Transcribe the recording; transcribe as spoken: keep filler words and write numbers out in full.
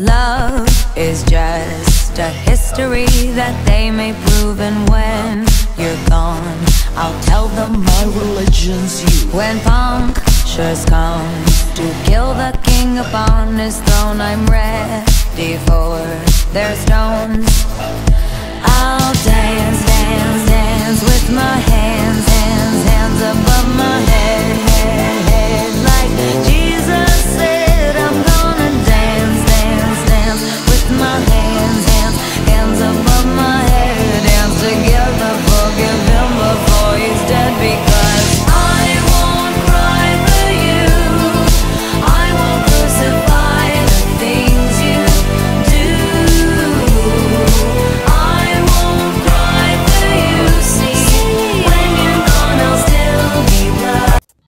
love is just a history that they may prove. And when you're gone, I'll tell them my religion's you. When punctures come to kill the king upon his throne, I'm ready for their stones. I'll dance, dance, dance with my hands, hands, hands above my head.